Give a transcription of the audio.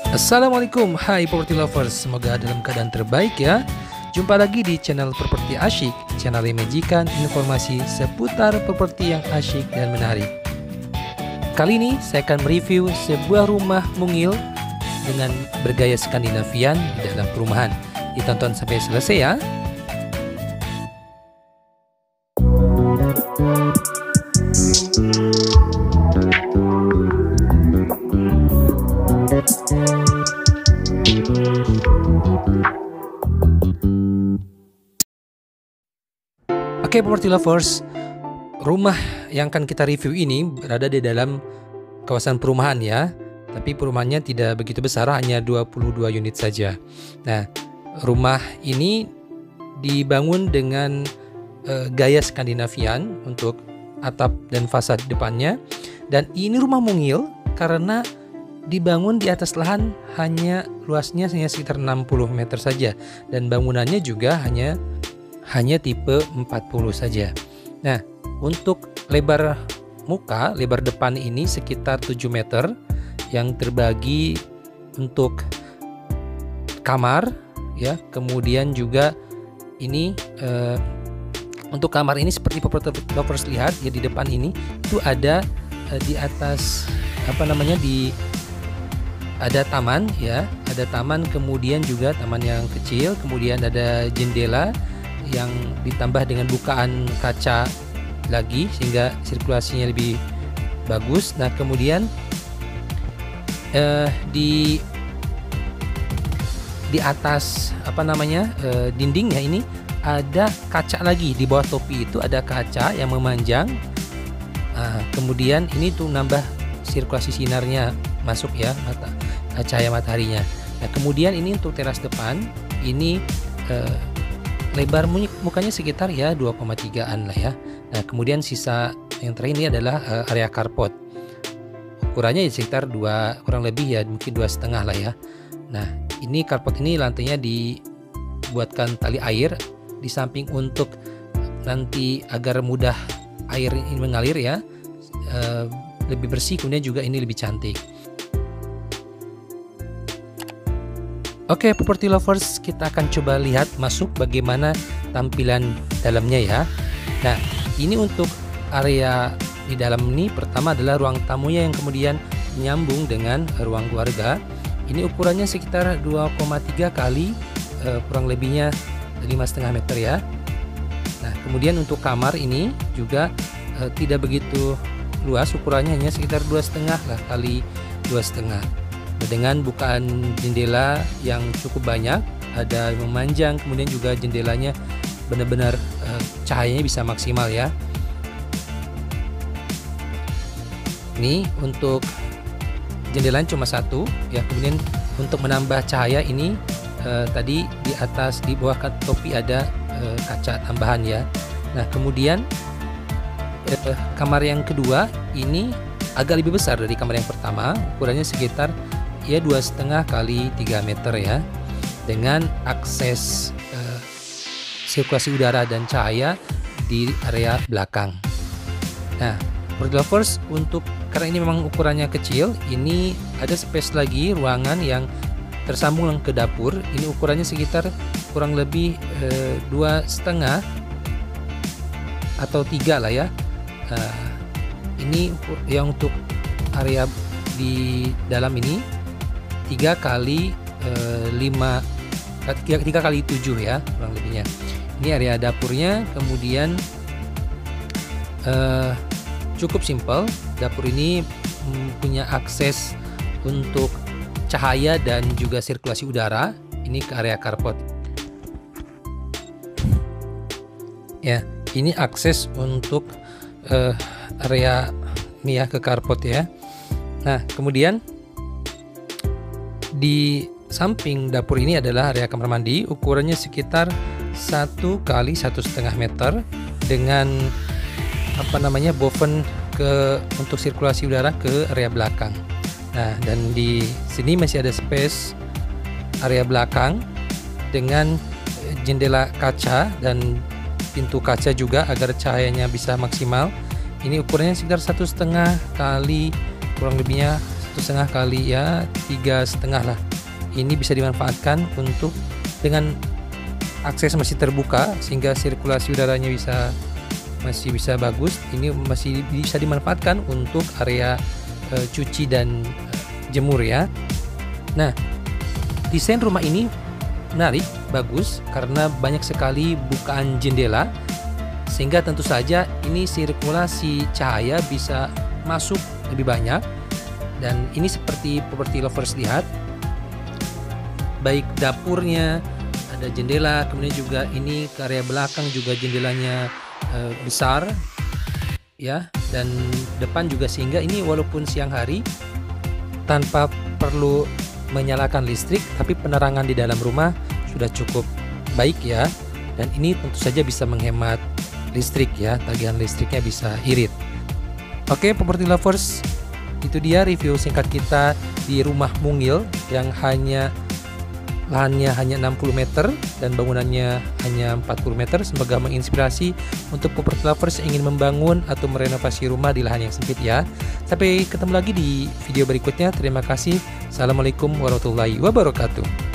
Assalamualaikum, hai property lovers, semoga dalam keadaan terbaik ya. Jumpa lagi di channel Properti Asyik, channel yang menyajikan informasi seputar properti yang asyik dan menarik. Kali ini saya akan mereview sebuah rumah mungil dengan bergaya Skandinavian di dalam perumahan. Ditonton sampai selesai ya. Oke, property lovers, rumah yang akan kita review ini berada di dalam kawasan perumahan ya. Tapi perumahannya tidak begitu besar, hanya 22 unit saja. Nah, rumah ini dibangun dengan gaya Skandinavian untuk atap dan fasad depannya. Dan ini rumah mungil karena dibangun di atas lahan luasnya hanya sekitar 60 meter saja. Dan bangunannya juga hanya tipe 40 saja. Nah, untuk lebar muka, lebar depan ini sekitar 7 meter yang terbagi untuk kamar ya. Kemudian juga ini untuk kamar ini seperti property lovers lihat ya, di depan ini itu ada di atas ada taman ya, ada taman, kemudian juga taman yang kecil, kemudian ada jendela yang ditambah dengan bukaan kaca lagi sehingga sirkulasinya lebih bagus. Nah, kemudian di atas dindingnya ini ada kaca lagi, di bawah topi itu ada kaca yang memanjang. Kemudian ini tuh nambah sirkulasi sinarnya masuk ya, cahaya mataharinya. Nah, kemudian ini untuk teras depan ini lebar mukanya sekitar ya 2,3an lah ya. Nah, kemudian sisa yang terakhir ini adalah area carport. Ukurannya ya sekitar kurang lebih ya mungkin 2,5 lah ya. Nah, ini carport ini lantainya dibuatkan tali air di samping untuk nanti agar mudah air ini mengalir ya, lebih bersih, kemudian juga ini lebih cantik. Oke, property lovers, kita akan coba lihat masuk bagaimana tampilan dalamnya ya. Nah, ini untuk area di dalam ini pertama adalah ruang tamunya yang kemudian menyambung dengan ruang keluarga. Ini ukurannya sekitar 2,3 kali kurang lebihnya 5,5 meter ya. Nah, kemudian untuk kamar ini juga tidak begitu luas, ukurannya hanya sekitar 2,5 lah kali 2,5. Dengan bukaan jendela yang cukup banyak, ada yang memanjang, kemudian juga jendelanya benar-benar cahayanya bisa maksimal ya. Ini untuk jendelanya cuma satu ya. Kemudian untuk menambah cahaya ini tadi di bawah topi ada kaca tambahan ya. Nah, kemudian kamar yang kedua ini agak lebih besar dari kamar yang pertama, ukurannya sekitar ya 2,5 kali 3 meter ya, dengan akses sirkulasi udara dan cahaya di area belakang. Nah, property lovers, karena ini memang ukurannya kecil, ini ada space lagi ruangan yang tersambung ke dapur. Ini ukurannya sekitar kurang lebih 2,5 atau 3 lah ya. Ini yang untuk area di dalam ini 3 kali 7 ya kurang lebihnya. Ini area dapurnya, kemudian cukup simpel. Dapur ini punya akses untuk cahaya dan juga sirkulasi udara. Ini ke area carport. Ya, ini akses untuk area ini ya, ke carport ya. Nah, kemudian di samping dapur ini adalah area kamar mandi, ukurannya sekitar 1 kali 1,5 meter dengan boven untuk sirkulasi udara ke area belakang. Nah, dan di sini masih ada space area belakang dengan jendela kaca dan pintu kaca juga agar cahayanya bisa maksimal. Ini ukurannya sekitar 1,5 kali kurang lebihnya 1,5 kali ya 3,5 lah. Ini bisa dimanfaatkan untuk dengan akses masih terbuka sehingga sirkulasi udaranya masih bisa bagus. Ini masih bisa dimanfaatkan untuk area cuci dan jemur ya. Nah, desain rumah ini menarik, bagus karena banyak sekali bukaan jendela sehingga tentu saja ini sirkulasi cahaya bisa masuk lebih banyak. Dan ini seperti property lovers lihat, baik dapurnya ada jendela, kemudian juga ini ke area belakang juga jendelanya besar ya, dan depan juga, sehingga ini walaupun siang hari tanpa perlu menyalakan listrik, tapi penerangan di dalam rumah sudah cukup baik ya, dan ini tentu saja bisa menghemat listrik ya, tagihan listriknya bisa irit. Oke, property lovers, itu dia review singkat kita di rumah mungil yang lahannya hanya 60 meter dan bangunannya hanya 40 meter. Semoga menginspirasi untuk property lovers yang ingin membangun atau merenovasi rumah di lahan yang sempit ya. Sampai ketemu lagi di video berikutnya. Terima kasih. Assalamualaikum warahmatullahi wabarakatuh.